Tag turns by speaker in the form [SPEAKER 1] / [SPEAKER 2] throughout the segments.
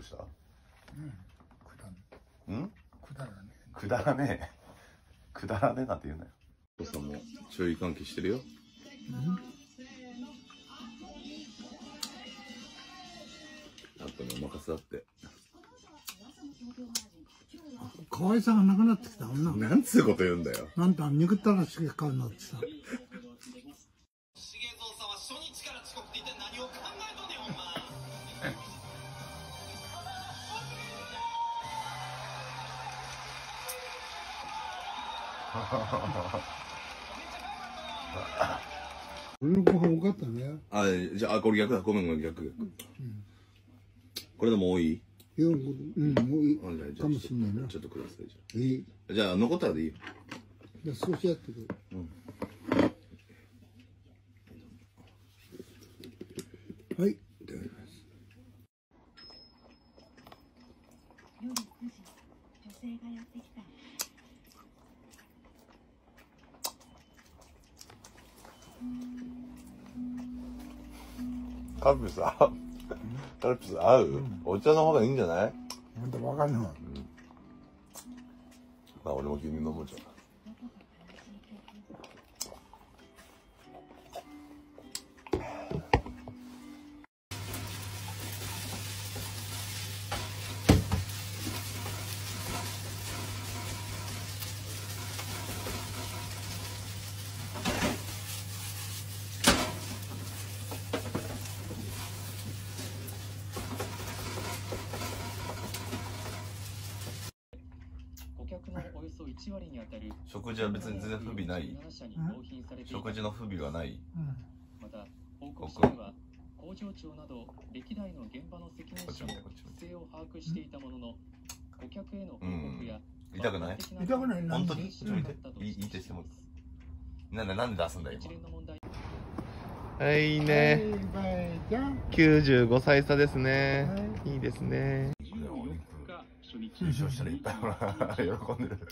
[SPEAKER 1] した？
[SPEAKER 2] うん、
[SPEAKER 1] くだらねえ。くだらねえなんて言うなよ。お父さんも注意喚起してるよ。あとね、お任せだって。
[SPEAKER 2] 可愛さがなくなってきたもんな。
[SPEAKER 1] なんつうこと言うんだよ。
[SPEAKER 2] なんだ、憎ったらしげ買うなってさ。
[SPEAKER 3] 重蔵さんは初日から遅刻って一体何を考えとんねん、ほんま。
[SPEAKER 2] 俺のご飯多かったね。
[SPEAKER 1] あ、じゃあ、これ逆だ。ごめんごめん、逆。これでも多い？
[SPEAKER 2] いや、うん、もういいかもしんないな。
[SPEAKER 1] ちょっとください、じゃ
[SPEAKER 2] いい。
[SPEAKER 1] あ。じゃあ、残ったらでいいよ。
[SPEAKER 2] じゃあ、少しやってくる。はい、いただきます。
[SPEAKER 4] 夜9時、女性がやってきた。
[SPEAKER 1] カルピス合う？カルピス合う？お茶の方がいいんじゃない？
[SPEAKER 2] ほんとわかんない。
[SPEAKER 1] まあ、俺も牛乳飲むじゃん。食事は別に全然不備ない。食事の不備はない。
[SPEAKER 5] また報告書では工場長など歴代の現場の責任者も不正を把握していたものの、顧客への報告や
[SPEAKER 1] 痛くない？
[SPEAKER 2] 痛くないな。
[SPEAKER 1] 本当に？ちょっと見て。いいってしても。なんで出すんだ今。はいいね。95歳差ですね。いいですね。優勝したらいっぱいほら喜んでる。喜んでるよ。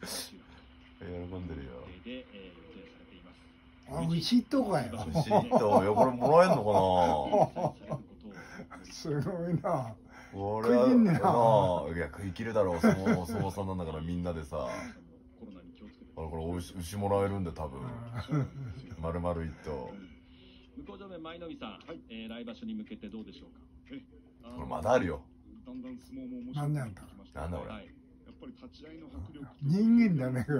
[SPEAKER 2] あ、牛とかよ。
[SPEAKER 1] 牛とよ、これもらえんのかな。
[SPEAKER 2] すごいな。
[SPEAKER 1] これはいや食い切るだろう。相撲さんなんだからみんなでさ。これ牛もらえるんで多分。丸々一頭。
[SPEAKER 6] 向正面舞の海さん、来場所に向けてどうでしょうか。
[SPEAKER 1] これまだあるよ。
[SPEAKER 6] だんだん相撲も面
[SPEAKER 2] 白くなって
[SPEAKER 1] きました。なんだ俺。
[SPEAKER 6] やっぱり立ち合いの迫力。
[SPEAKER 2] 人間だね。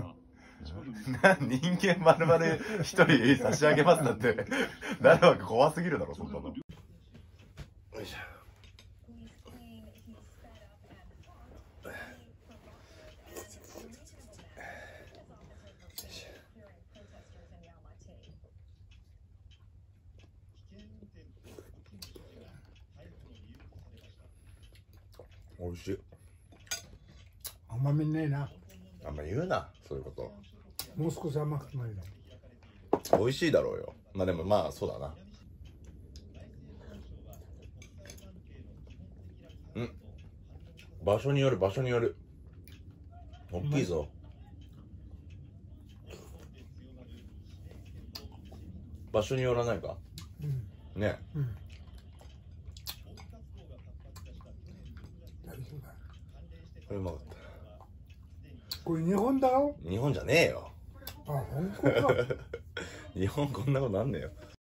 [SPEAKER 1] 人間丸々一人差し上げますなんてなるわけ怖すぎるだろそんなの。よいしょ。おいしい。
[SPEAKER 2] 甘みねえな。
[SPEAKER 1] あんま言うな、そういうこと。
[SPEAKER 2] もう少し甘くてもいいの。
[SPEAKER 1] 美味しいだろうよ。まあでもまあそうだな。場所による。大きいぞ。場所によらないか。ね。これうまかった。
[SPEAKER 2] これ日本だろ？
[SPEAKER 1] 日本じゃねえよ。
[SPEAKER 2] あ、本当か。
[SPEAKER 1] 日本こんなことなんねえよ。